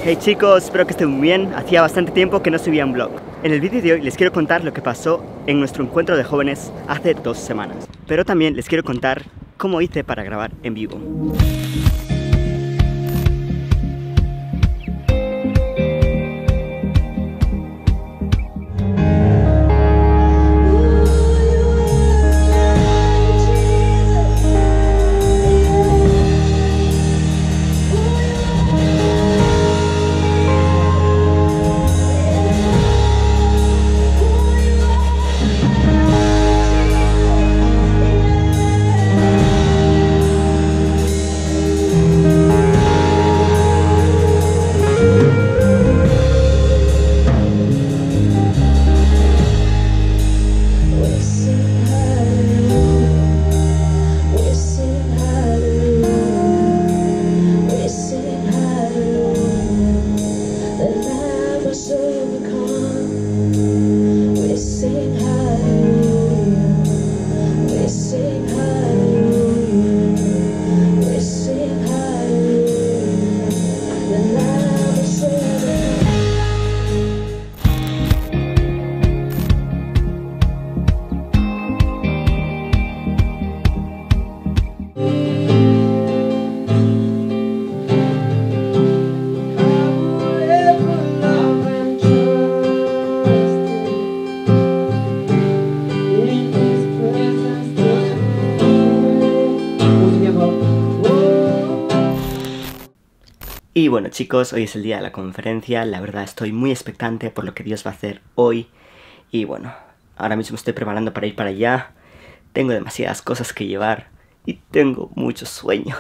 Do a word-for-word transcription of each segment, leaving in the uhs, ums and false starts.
Hey chicos, espero que estén muy bien. Hacía bastante tiempo que no subía un vlog. En el vídeo de hoy les quiero contar lo que pasó en nuestro encuentro de jóvenes hace dos semanas. Pero también les quiero contar cómo hice para grabar en vivo. Y bueno chicos, hoy es el día de la conferencia, la verdad estoy muy expectante por lo que Dios va a hacer hoy. Y bueno, ahora mismo estoy preparando para ir para allá, tengo demasiadas cosas que llevar y tengo mucho sueño.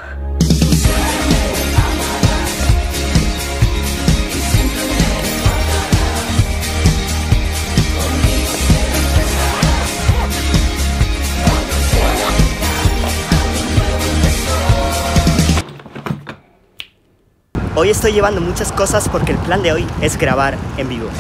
Hoy estoy llevando muchas cosas porque el plan de hoy es grabar en vivo.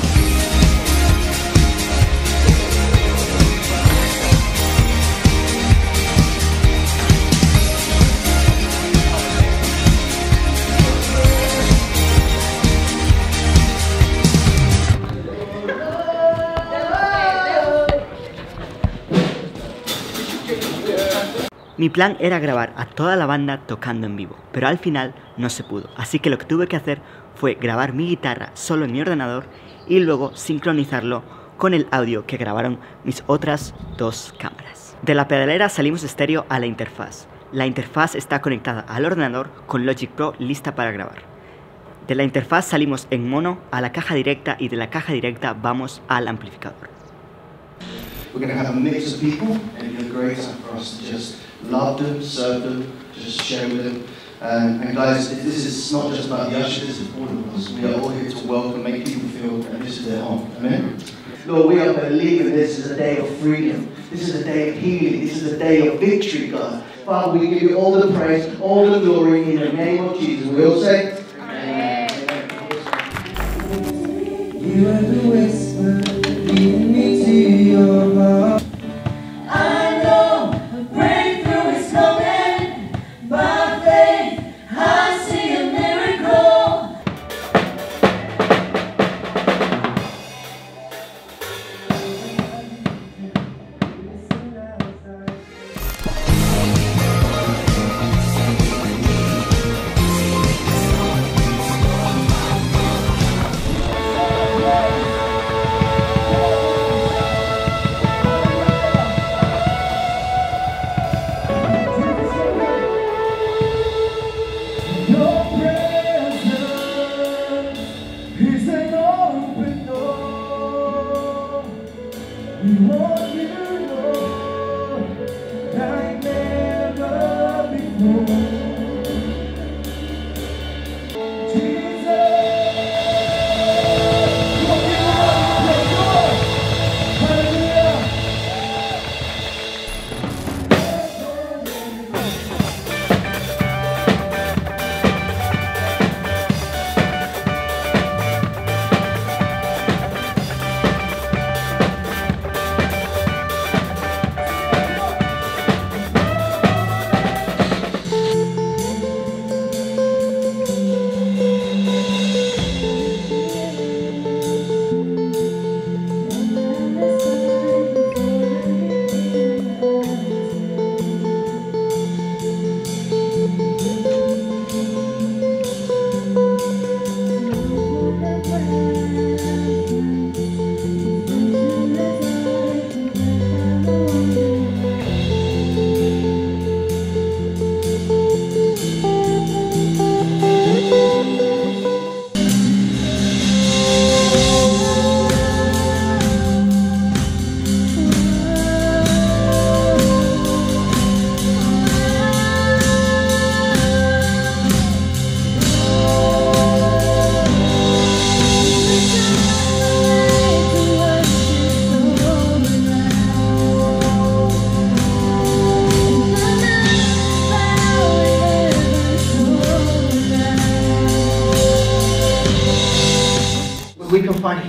Mi plan era grabar a toda la banda tocando en vivo, pero al final no se pudo, así que lo que tuve que hacer fue grabar mi guitarra solo en mi ordenador y luego sincronizarlo con el audio que grabaron mis otras dos cámaras. De la pedalera salimos estéreo a la interfaz. La interfaz está conectada al ordenador con Logic Pro lista para grabar. De la interfaz salimos en mono a la caja directa y de la caja directa vamos al amplificador. We're going to have a mix of people, and it'll be great for us to just love them, serve them, just share with them. Um, and guys, this is not just about the ushers, this is all of us. We are all here to welcome, make people feel that this is their home. Amen? Lord, we are believing this is a day of freedom. This is a day of healing. This is a day of victory, God. Father, we give you all the praise, all the glory in the name of Jesus. We all say, Amen. You are the whisper, leading me to your heart. I know a breakthrough is coming. By faith, I see a miracle.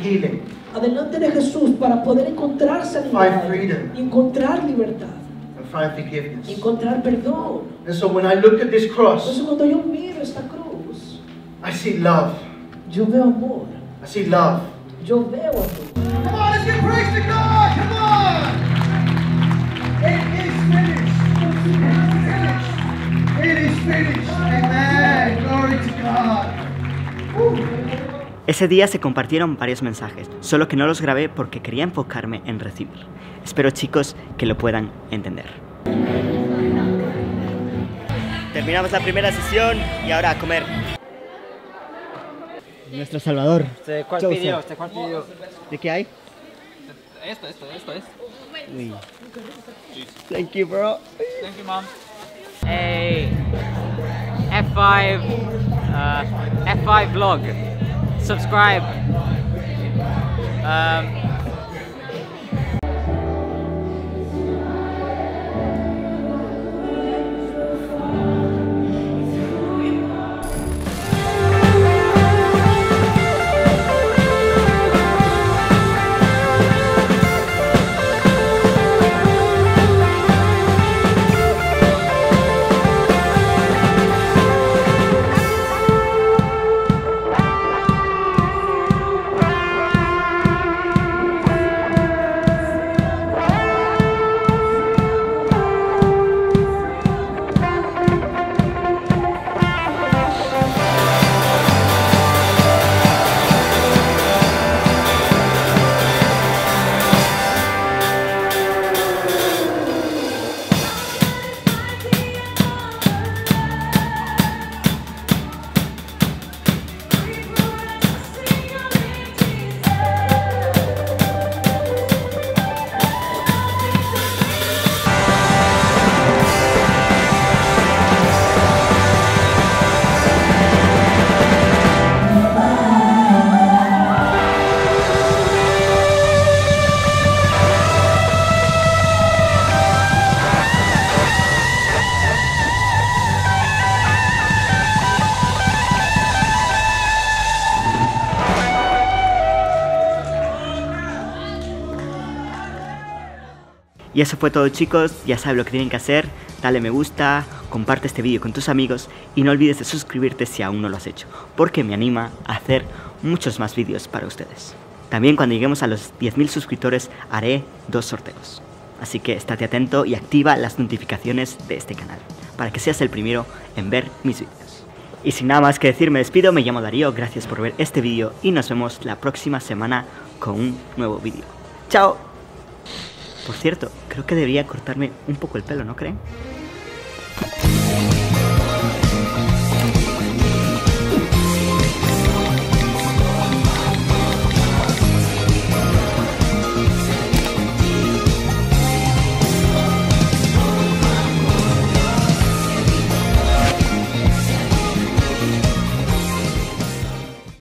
healing, adelante de Jesús para poder encontrar sanidad, Find freedom. encontrar libertad, and find forgiveness. encontrar perdón. And so when I look at this cross, Entonces cuando yo miro esta cruz, I see love. yo veo amor, I see love. yo veo amor. Come on, let's give praise to God. Come on. It is finished. It is finished. Amen. Glory to God. Woo. Ese día se compartieron varios mensajes, solo que no los grabé porque quería enfocarme en recibir. Espero, chicos, que lo puedan entender. Terminamos la primera sesión y ahora a comer. Nuestro Salvador. ¿Este cuál Joseph. pidió? ¿Este cuál pidió? ¿De qué hay? Esto, esto, esto es. Uy. Thank you, bro. Thank you, mom. Hey, F five, uh, F five vlog. Subscribe. Um, Y eso fue todo, chicos. Ya sabes lo que tienen que hacer. Dale me gusta, comparte este vídeo con tus amigos y no olvides de suscribirte si aún no lo has hecho, porque me anima a hacer muchos más vídeos para ustedes. También cuando lleguemos a los diez mil suscriptores haré dos sorteos. Así que estate atento y activa las notificaciones de este canal para que seas el primero en ver mis vídeos. Y sin nada más que decir, me despido. Me llamo Darío, gracias por ver este vídeo y nos vemos la próxima semana con un nuevo vídeo. ¡Chao! Por cierto, creo que debería cortarme un poco el pelo, ¿no creen?